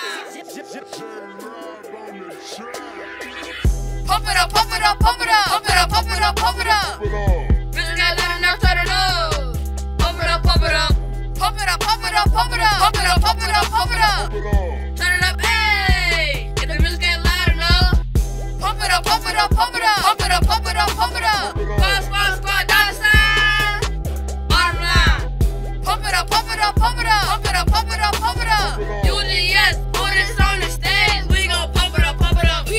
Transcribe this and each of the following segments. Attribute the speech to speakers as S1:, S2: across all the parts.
S1: Pump it up, pump it up, pump it up, pump it up, pump it up, pump it up. Bitch got let enough, turn it up. Pump it up, pump it up. Pump it up, pump it up, pump it up, pump it up, pump it up, pump it up. Turn it up, ayy. If the music ain't loud enough. Pump it up, pump it up, pump it up, pump it up, pump it up, pump it up. Squad, squad, squad, dollar sign. Bottom line. Pump it up, pump it up, pump it up, pump it up, pump it up, pump it up. UGS, put this on the stage. We gon' pump it up, pump it up.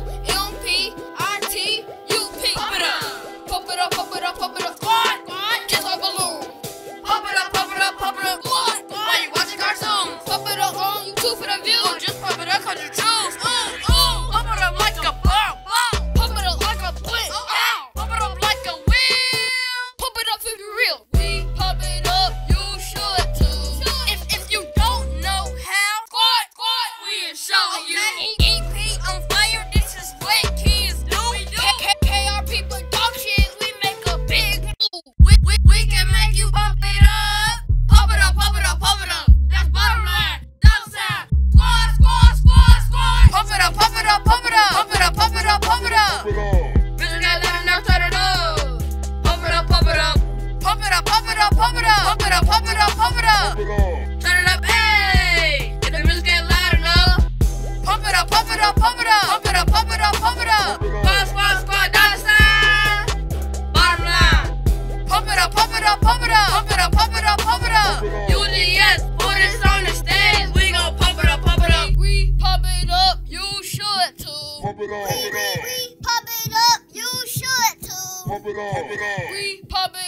S1: PUMPRTUP. Pump it up, pump it up, pump it up, pump it up. Squad, squad, just like balloon. Pump it up, pump it up, pump it up. Squad, why you watching cartoons? Pump it up on YouTube for the views. Just pump it up 'cause you choose. Pump it up like a bomb. Pump it up like a blitz. Pump it up like a wheel. Pump it up if you real. We pump it up, you should too. If you don't know how, squad, we are showing you. EP on fire, this is what kids do. KRP Productions, we make a big move. We can make you pump it up. Pump it up, pump it up, pump it up. That's bottom line. Dollar sign. Squad, squad, squad, squad. Pump it up, pump it up, pump it up. Pump it up, pump it up, pump it up. Bitch got let enough, turn it up. Pump it up, pump it up. Pump it up, pump it up, pump it up. Pump it up, pump it up, pump it up. Turn it up, ayy. If the music ain't loud enough. Pump it up, pump it up, pump it up. Pump it up, pump it up, pump it up. Squad, squad, squad, dollar sign. Bottom line. Pump it up, pump it up, pump it up. Pump it up, pump it up, pump it up. UGS, put this on the stage. We gon' pump it up, pump it up. We pump it up, you should too.
S2: Pump it up, pump it up.
S3: We pump it up, you should too.
S2: Pump it up, pump it up.
S1: We pump it